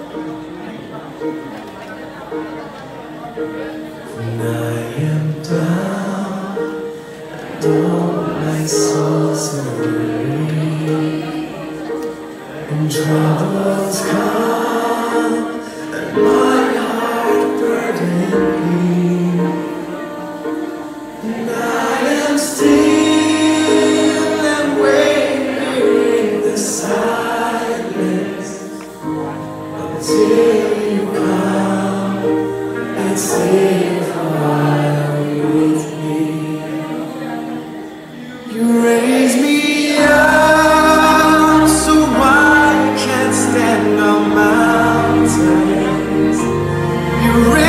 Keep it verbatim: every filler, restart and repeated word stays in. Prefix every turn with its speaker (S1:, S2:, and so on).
S1: When I am down, don't my soul so weary, and troubles come, and my heart burdened me, and I am still and waiting in the silence until you come and stay for a while with me. You raise me up so I can stand on mountains. You raise